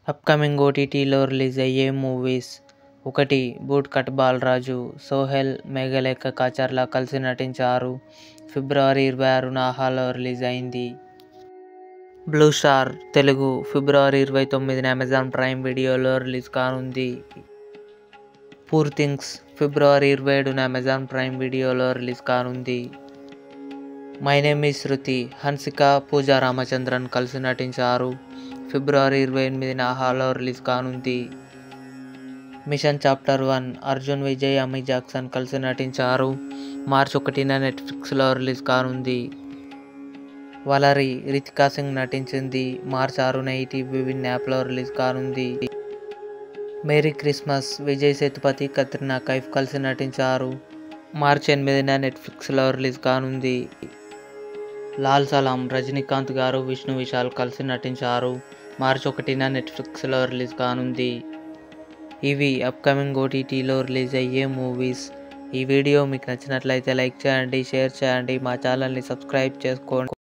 Upcoming ఓటీటీలో release అయ్యే movies: 1. Boot cut Balaraju. Sohel, Meghalekha Kacharla కలిసి నటించారు. ఫిబ్రవరి 26న ఆహాలో రిలీజ్ అయింది. బ్లూ స్టార్ తెలుగు ఫిబ్రవరి 29న అమెజాన్ ప్రైమ్ వీడియోలో రిలీజ్ కానుంది. పూర్ థింగ్స్ ఫిబ్రవరి 27న అమెజాన్ ప్రైమ్ వీడియోలో రిలీజ్ కానుంది. My name is Shruti, Hansika, Pooja Ramachandran కలిసి నటించారు. ఫిబ్రవరి 28న ఆహాలో రిలీజ్ కానుంది. Mission chapter 1 Arjun Vijay, Amy Jackson కలిసి నటించారు. మార్చి 1న నెట్ఫ్లిక్స్లో రిలీజ్ కానుంది. వలరి రితికా సింగ్ నటించింది. మార్చి 6న ఈటీవీ విన్ యాప్లో రిలీజ్ కానుంది. మేరీ క్రిస్మస్ విజయ్ సేతుపతి, కత్రినా కైఫ్ కలిసి నటించారు. మార్చి 8న నెట్ఫ్లిక్స్లో రిలీజ్ కానుంది. లాల్ సలాం రజనీకాంత్ గారు, విష్ణు విశాల్ కలిసి నటించారు. మార్చి 1న నెట్ఫ్లిక్స్లో రిలీజ్ కానుంది. ఇవి అప్కమింగ్ ఓటీటీలో రిలీజ్ అయ్యే మూవీస్. ఈ వీడియో మీకు నచ్చినట్లయితే లైక్ చేయండి, షేర్ చేయండి, మా ఛానల్ని సబ్స్క్రైబ్ చేసుకోండి.